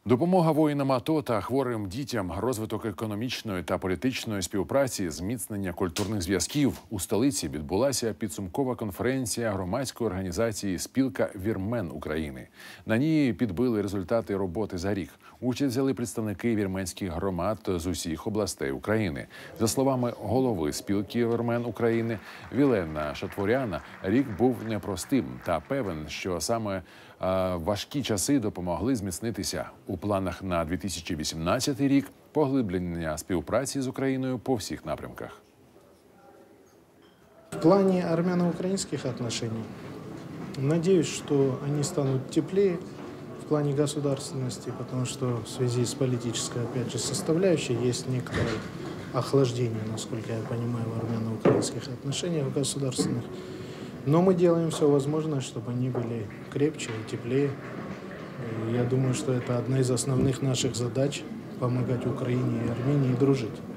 Допомога воїнам АТО та хворим дітям, розвиток економічної та політичної співпраці, зміцнення культурних зв'язків. У столиці відбулася підсумкова конференція громадської організації «Спілка вірмен України». На ній підбили результати роботи за рік. Участь взяли представники вірменських громад з усіх областей України. За словами голови спілки вірмен України Вілена Шатворяна, рік був непростим та певен, що саме важкі часи допомогли зміцнитися. У планах на 2018 рік поглиблення співпраці з Україною по всіх напрямках. В плане армяно-украинских отношений, надеюсь, что они станут теплее в плане государственности, потому что в связи с политической, опять же, составляющей есть некоторое охлаждение, насколько я понимаю, в армяно-украинских отношениях государственных. Но мы делаем все возможное, чтобы они были крепче и теплее. И я думаю, что это одна из основных наших задач – помогать Украине и Армении дружить.